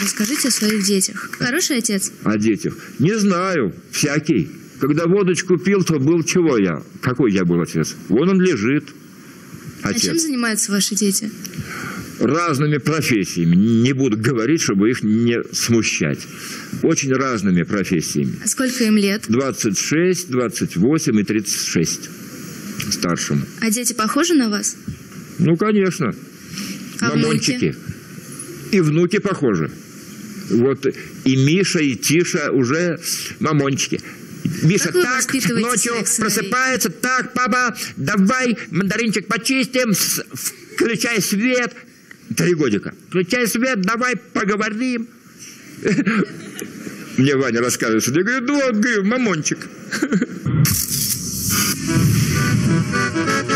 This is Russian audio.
расскажите о своих детях. Хороший отец? О детях? Не знаю. Всякий. Когда водочку пил, то был чего я? Какой я был отец? Вон он лежит. Отец. А чем занимаются ваши дети? Разными профессиями. Не буду говорить, чтобы их не смущать. Очень разными профессиями. А сколько им лет? 26, 28 и 36. Старшему. А дети похожи на вас? Ну, конечно. А мамончики. И внуки похожи. Вот и Миша, и Тиша уже мамончики. Миша так ночью просыпается, так, папа, давай мандаринчик почистим, включай свет. 3 годика. Включай свет, давай поговорим. Мне Ваня рассказывает, что я говорю, ну, говорю, мамончик.